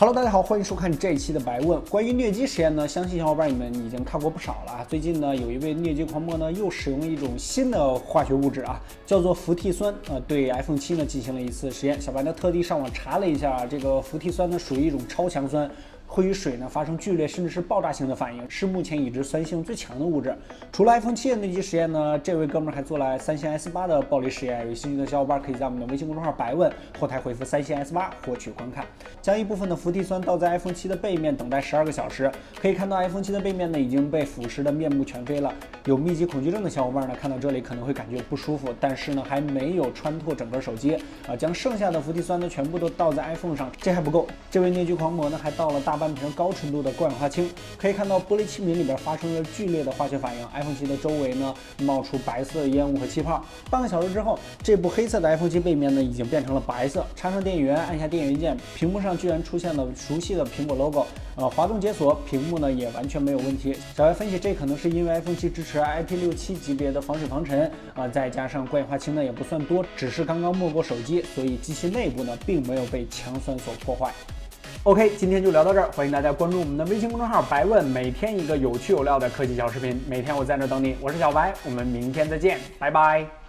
Hello， 大家好，欢迎收看这一期的白问。关于疟疾实验呢，相信小伙伴你们已经看过不少了啊。最近呢，有一位疟疾狂魔呢，又使用了一种新的化学物质啊，叫做氟替酸，对 iPhone 7呢进行了一次实验。小白呢特地上网查了一下，这个氟替酸呢属于一种超强酸。 会与水呢发生剧烈甚至是爆炸性的反应，是目前已知酸性最强的物质。除了 iPhone 7的疟疾实验呢，这位哥们儿还做了三星 S8的暴力实验。有兴趣的小伙伴可以在我们的微信公众号“白问”后台回复三星 S8获取观看。将一部分的氟替酸倒在 iPhone 7的背面，等待12个小时。可以看到 iPhone 7的背面呢已经被腐蚀的面目全非了。有密集恐惧症的小伙伴呢，看到这里可能会感觉不舒服，但是呢还没有穿透整个手机啊。将剩下的氟替酸呢全部都倒在 iPhone 上，这还不够。这位疟疾狂魔呢还倒了大半瓶高纯度的过氧化氢，可以看到玻璃器皿里边发生了剧烈的化学反应 ，iPhone 7的周围呢冒出白色的烟雾和气泡。半个小时之后，这部黑色的 iPhone 7背面呢已经变成了白色。插上电源，按下电源键，屏幕上居然出现了熟悉的苹果 logo。滑动解锁，屏幕呢也完全没有问题。小白分析，这可能是因为 iPhone 7支持 IP67级别的防水防尘再加上过氧化氢呢也不算多，只是刚刚没过手机，所以机器内部呢并没有被强酸所破坏。 OK， 今天就聊到这儿，欢迎大家关注我们的微信公众号“白问”，每天一个有趣有料的科技小视频，每天我在这等你，我是小白，我们明天再见，拜拜。